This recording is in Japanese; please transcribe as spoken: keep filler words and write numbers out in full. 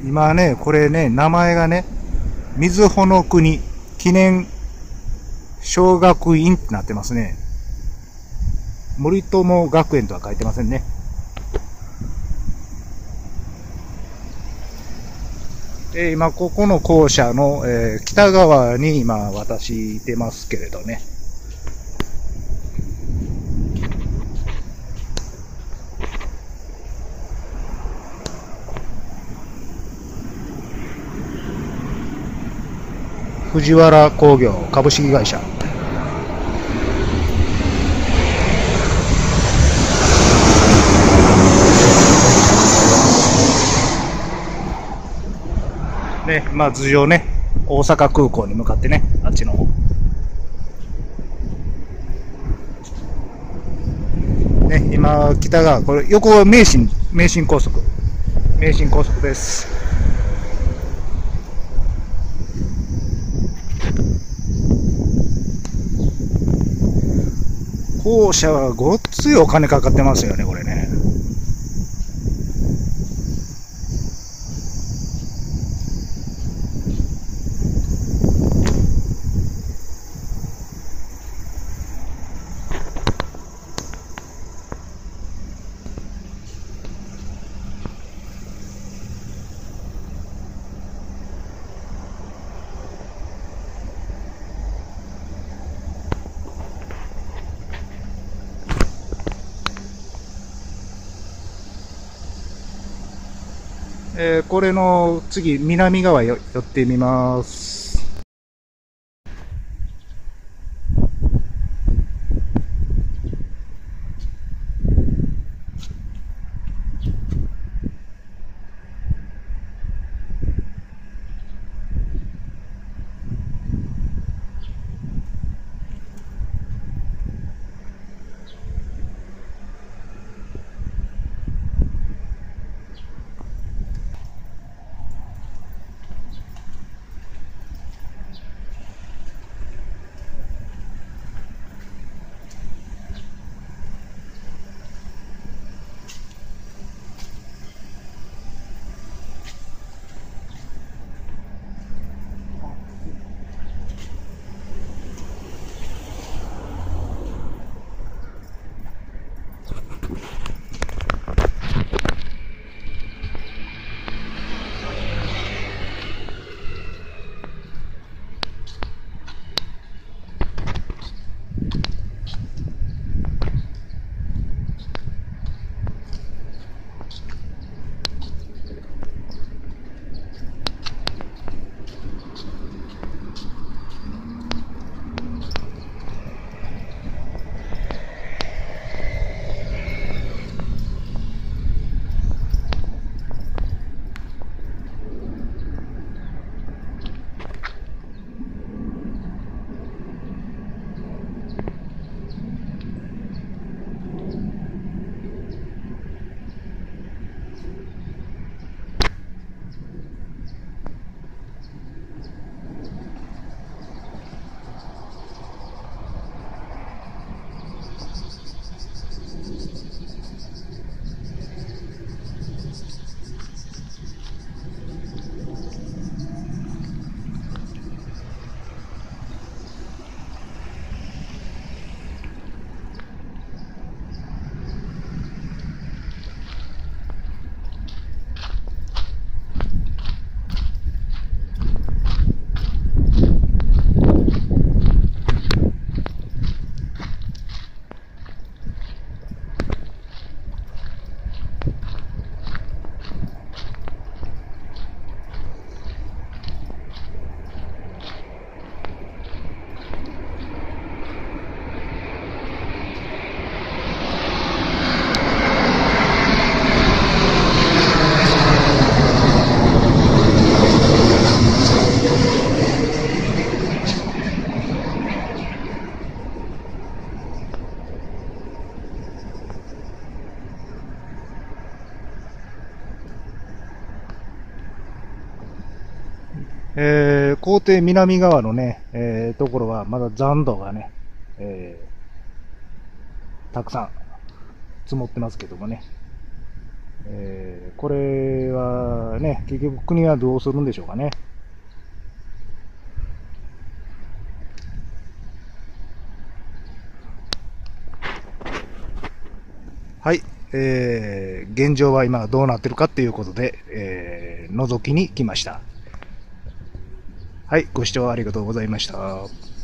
今ね、これね、名前がね、瑞穂の国記念小学院ってなってますね。森友学園とは書いてませんね。えー、今、ここの校舎の、えー、北側に今、私いてますけれどね。藤原工業株式会社。ね、まあ頭上ね、大阪空港に向かってね、あっちの方。ね、今、北側、これ、横は名神、名神高速。名神高速です。校舎はごっついお金かかってますよね、これね。えー、これの次、南側よ寄ってみます。えー、校庭南側のね、えー、ところはまだ残土がね、えー、たくさん積もってますけどもね。 えー、これはね、結局国はどうするんでしょうかね。はい、えー、現状は今どうなってるかっていうことで、えー、覗きに来ました。はい、ご視聴ありがとうございました。